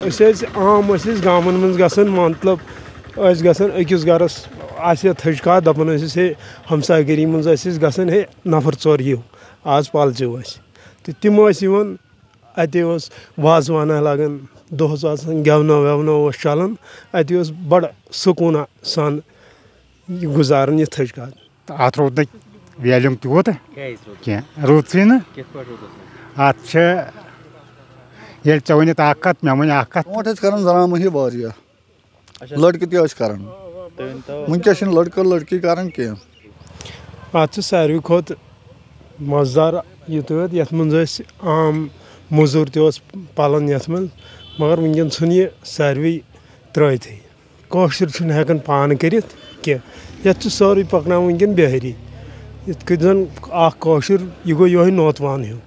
आम गामन मज गसन मतलब गसन अकिस गरस आसे थजका दपन हे हमसागरी मज गसन हे नफर चोर यू आज पालचो तो तिम अत वाजवान लगन दोहस गेवनो वेवनो चलान अत बड़ सुकून सान गुजारन यह थजका अत रोद वैल्यूम तूत कह रुद सी ये चे वन कत मे वन कत कर जनान मही वारिया लड़के तक वनकस लड़का लड़की कर कह अत सारे खुद मजदार यूत ये मज आम मजूर तस पलन ये मगर वनकन यह सारे त्रथ कशर हेकान पान कर कह सारे पकना वनकन बेहरी इत जन कशर यह गो यो नौतवान हूँ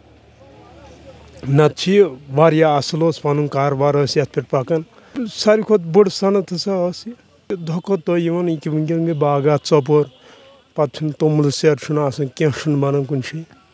नत असल पन कारोबार ये पे पकान सारे खुद बड़ सनत हसा दह खुद दह कि वनकन गई बागात चपोर पे तोमुल सेर कह बनान कुन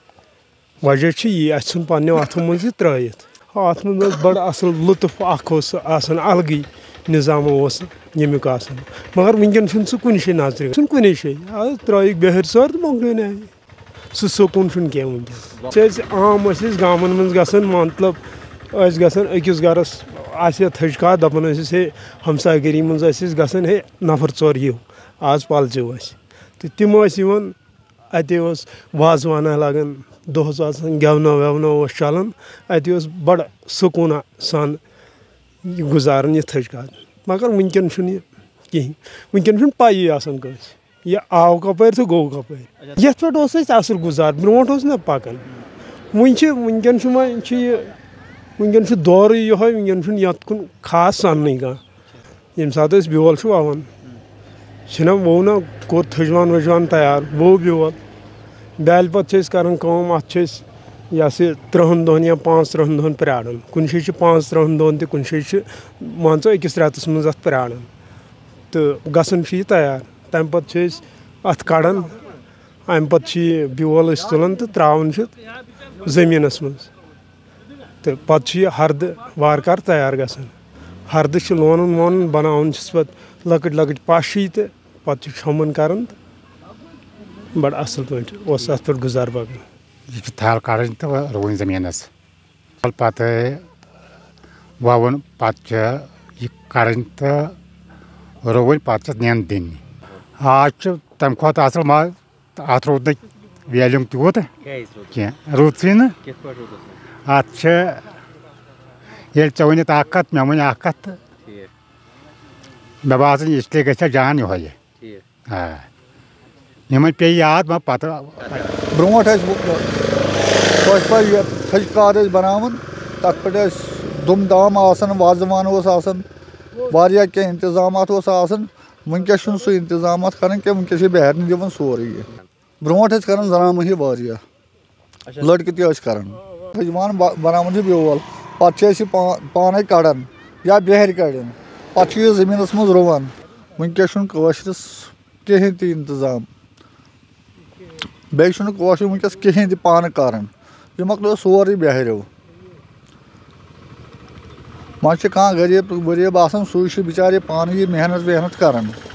वजह यह अन पे अथों मज त्रत अत मज बड़ असल लुत्फ अलग निज़ाम यमुक मगर वनकन सह कुन नजर कुन त्रक बेहर सर तो मोकल आए सह सुकून कह वनकन आम गामन मज गसन मतलब गसन अकिस गरस आसे थजका दपन हे हमसागरी मज गसन हे नफर चोर यू आज पालचो तो तिम अत वाजवान लगन दोहस गेवनो वेवनो चलान अत बड़ सुकून सान गुजारन यह थजका मगर वनकन कहें वनकन पाई कस यह आव कपर तो गो कपर ये पे असल गुजार ब्रोट ना पकान वनकन वनकन दौर ये वनकन ये कुन खास सन कह ये सात बेल वान छना वो ना कोर थजवान वजवान तैयार वो बेल बेल पे कम अत यह 3 दोहन या 5-3 दोहन प्राड़न कुन 5-3 दोहन कुन मान अकिस रेतस मज प्राड़न तो गसन यह तैयार तम पे अत कड़ान अम पे बेल तुलान तो त्रावन जमीनस मज तो पे हरद वारकार तैयार गसान हरद लोन वोन बनावन पे लकट लकट पश तो पे छमन कर बड़ असल पे अत पे गुजार पकान यह थल कड़न तो रुवन जमीनस पे ववन पे कड़न तो रुवन पे नीन दिन आज तम खुद असल अत रोद वैल्यूम तूत कह रुद सी अत ये चे वन कत मे वन कत मे बासन इसलिए गई जान यह पे याद मे पत ब्रोट थजकार बनान तथ पे दुम दाम वाजवान वारिया कह इंतजाम वनकस सह इंतजाम कर वनकस बेहर दिवन सोरे ब्रोट कर जनान मही वारिया लड़के तक थजवान बनान बेल पे पाने कड़ान या बेहर कड़न पे जमीनस मज रुवान वनकस कशरस कहें त इंतजाम बेस वनकस कहें पान कर यह मकलो सोरे बेहरो मान कह गरीब गरीब आसान सह बिचारे पान यह मेहनत वेहनत कर